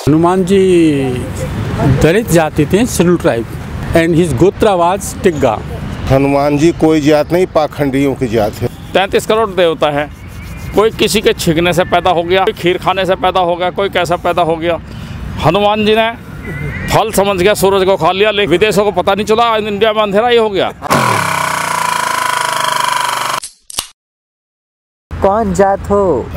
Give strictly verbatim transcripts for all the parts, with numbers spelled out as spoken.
हनुमान जी दलित जाति थे, शेड्यूल ट्राइब, एंड हिज गोत्र वाज टिग्गा। हनुमान जी कोई जात नहीं, पाखंडियों की जात है। तैंतीस करोड़ देवता है, कोई किसी के छिगने से पैदा हो गया, कोई खीर खाने से पैदा हो गया, कोई कैसा पैदा हो गया। हनुमान जी ने फल समझ गया, सूरज को खा लिया, लेकिन विदेशों को पता नहीं चला, इंडिया में अंधेरा ही हो गया। कौन जात हो?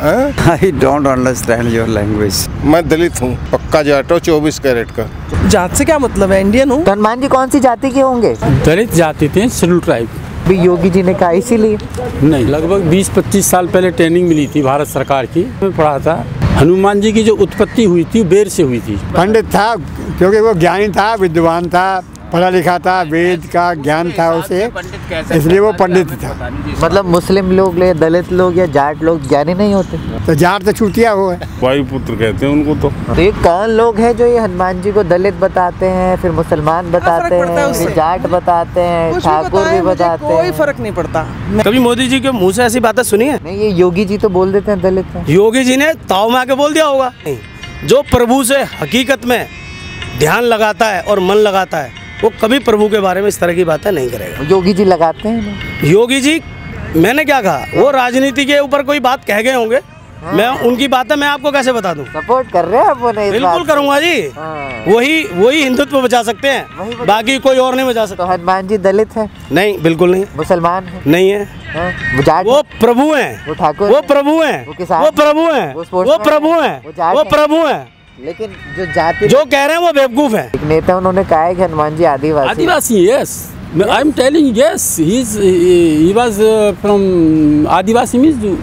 I don't understand your language. मैं दलित हूँ, पक्का जाट हूँ, चौबीस कैरेट का। जात से क्या मतलब है? इंडियन हूँ। तो हनुमान जी कौन सी जाति के होंगे? दलित जाति थे, शेड्यूल ट्राइब। भी योगी जी ने कहा इसीलिए? नहीं, लगभग बीस पच्चीस साल पहले ट्रेनिंग मिली थी भारत सरकार की, मैं पढ़ा था। हनुमान जी की जो उत्पत्ति हुई थी बेर से हुई थी। पंडित था, क्योंकि वो ज्ञानी था, विद्वान था, पढ़ा लिखा था, वेद का ज्ञान था उसे, इसलिए वो पंडित था। मतलब मुस्लिम लोग ले, दलित लोग या जाट लोग ज्ञानी नहीं होते? तो जाट तो छूटिया हो है, वायुपुत्र कहते हैं उनको। तो तो ये कौन लोग हैं जो ये हनुमान जी को दलित बताते हैं, फिर मुसलमान बताते हैं, फिर जाट बताते हैं, ठाकुर भी बताते हैं? कोई फर्क नहीं पड़ता। कभी मोदी जी के मुँह से ऐसी बातें सुनी है? नहीं, ये योगी जी तो बोल देते हैं दलित है। योगी जी ने ताव में आके बोल दिया होगा। जो प्रभु से हकीकत में ध्यान लगाता है और मन लगाता है, वो कभी प्रभु के बारे में इस तरह की बातें नहीं करेगा। योगी जी लगाते हैं? योगी जी, मैंने क्या कहा, वो राजनीति के ऊपर कोई बात कह गए होंगे। हाँ। मैं उनकी बातें मैं आपको कैसे बता दूं? सपोर्ट कर रहे हैं आप? नहीं, बिल्कुल करूंगा जी। हाँ। वही वही हिंदुत्व बचा सकते हैं, बाकी कोई और नहीं बचा सकता। तो हनुमान जी दलित है? नहीं, बिल्कुल नहीं। मुसलमान है? नहीं है। हाँ। वो, वो प्रभु हैं, वो ठाकुर, वो प्रभु हैं, वो प्रभु हैं, वो प्रभु हैं, वो प्रभु हैं। लेकिन जो जाति जो कह रहे हैं वो बेवकूफ है। एक नेता उन्होंने कहा है कि हनुमान जी आदिवासी आदिवासी yes, I am telling yes, he is he was from आदिवासी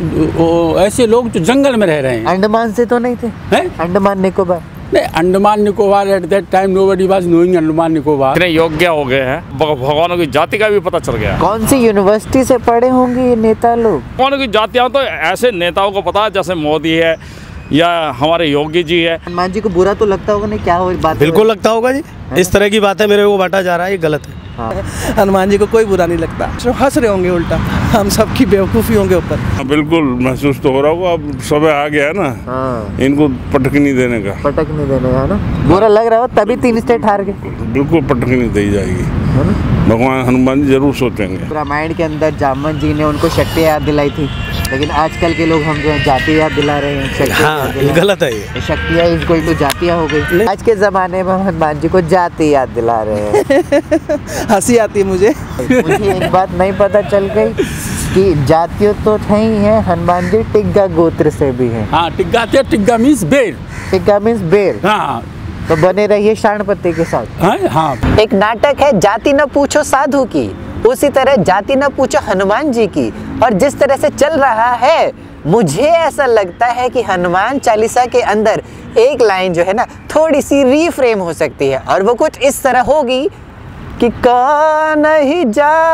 मींस ऐसे लोग जो जंगल में रह रहे हैं। अंडमान से तो नहीं थे? हैं? अंडमान निकोबार? नहीं, Andaman Nicobar at that time nobody was knowing Andaman Nicobar. इतने योग्य हो गए हैं, भगवानों की जाति का भी पता चल गया। कौन सी यूनिवर्सिटी से पढ़े होंगे ये नेता लोग? भगवानों की जातियाँ तो ऐसे नेताओं को पता है, जैसे मोदी है या हमारे योगी जी है। हनुमान जी को बुरा तो लगता होगा नहीं? क्या हो बात? बिल्कुल लगता होगा जी। इस तरह की बातें मेरे को बांटा जा रहा है, ये गलत है। हाँ। हनुमान जी को कोई बुरा नहीं लगता, जो हंस रहे होंगे उल्टा, हम सबकी बेवकूफ़ी होंगे ऊपर। बिल्कुल महसूस तो हो रहा होगा, अब समय आ गया है ना। हाँ। इनको पटक नहीं देने का। पटक नहीं देने का ना, बुरा लग रहा हो तभी तीन स्टेट हार गए। बिल्कुल पटक नहीं दी जाएगी, भगवान हनुमान जी जरूर सोचेंगे। रामायण के अंदर जामन जी ने उनको शक्ति याद दिलाई थी, लेकिन आजकल के लोग हम जो जाति याद दिला रहे हैं। हाँ, ये गलत है। ये शक्तियाँ इक्वल टू जातियाँ हो गई। आज के ज़माने में हनुमान जी को जाति याद दिला रहे हैं। हंसी आती है मुझे। मुझे एक बात नहीं पता चल गई कि जातियों तो नहीं है, हनुमान जी टिग्गा गोत्र से भी है। हाँ, टिग्गा थे, टिग्गा मीन्स बेर। टिग्गा मीन्स बेर। हाँ, तो बने रहिए शानपत्ति के साथ। हाँ, हाँ। एक नाटक है जाति न पूछो साधु की, उसी तरह जाति न पूछो हनुमान जी की। और जिस तरह से चल रहा है, मुझे ऐसा लगता है कि हनुमान चालीसा के अंदर एक लाइन जो है ना, थोड़ी सी रीफ्रेम हो सकती है, और वो कुछ इस तरह होगी कि कौन ही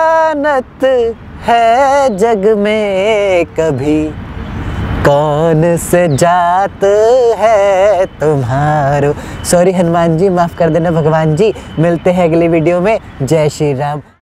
जानत है जग में कभी, कौन से जात है तुम्हारो। सॉरी हनुमान जी, माफ कर देना भगवान जी। मिलते हैं अगली वीडियो में। जय श्री राम।